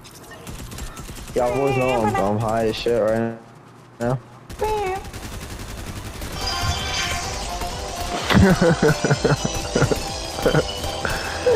Y'all boys know I'm high as shit right now.